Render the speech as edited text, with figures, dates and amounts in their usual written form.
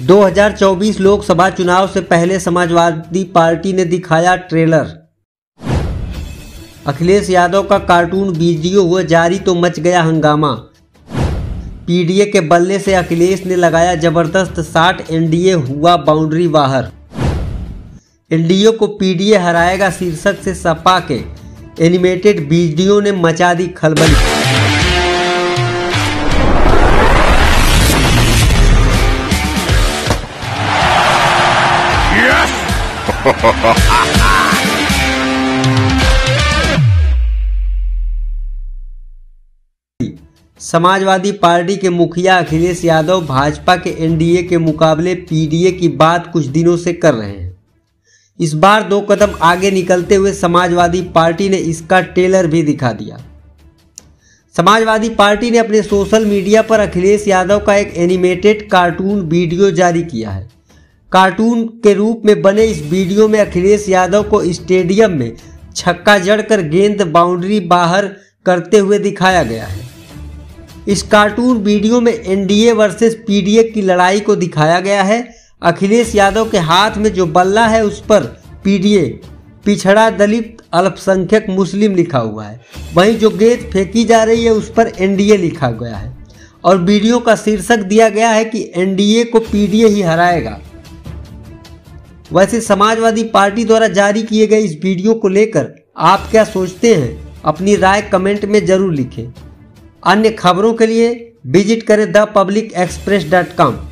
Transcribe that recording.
2024 लोकसभा चुनाव से पहले समाजवादी पार्टी ने दिखाया ट्रेलर। अखिलेश यादव का कार्टून वीडियो हुआ जारी तो मच गया हंगामा। पीडीए के बल्ले से अखिलेश ने लगाया जबरदस्त शॉट, एनडीए हुआ बाउंड्री बाहर। एनडीए को पीडीए हराएगा शीर्षक से सपा के एनिमेटेड वीडियो ने मचा दी खलबली। समाजवादी पार्टी के मुखिया अखिलेश यादव भाजपा के एनडीए के मुकाबले पीडीए की बात कुछ दिनों से कर रहे हैं। इस बार 2 कदम आगे निकलते हुए समाजवादी पार्टी ने इसका ट्रेलर भी दिखा दिया। समाजवादी पार्टी ने अपने सोशल मीडिया पर अखिलेश यादव का एक एनिमेटेड कार्टून वीडियो जारी किया है। कार्टून के रूप में बने इस वीडियो में अखिलेश यादव को स्टेडियम में छक्का जड़कर गेंद बाउंड्री बाहर करते हुए दिखाया गया है। इस कार्टून वीडियो में एनडीए वर्सेस पीडीए की लड़ाई को दिखाया गया है। अखिलेश यादव के हाथ में जो बल्ला है उस पर पीडीए पिछड़ा दलित अल्पसंख्यक मुस्लिम लिखा हुआ है, वहीं जो गेंद फेंकी जा रही है उस पर एनडीए लिखा गया है और वीडियो का शीर्षक दिया गया है कि एनडीए को पीडीए ही हराएगा। वैसे समाजवादी पार्टी द्वारा जारी किए गए इस वीडियो को लेकर आप क्या सोचते हैं? अपनी राय कमेंट में जरूर लिखें। अन्य खबरों के लिए विजिट करें thepublicexpress.com।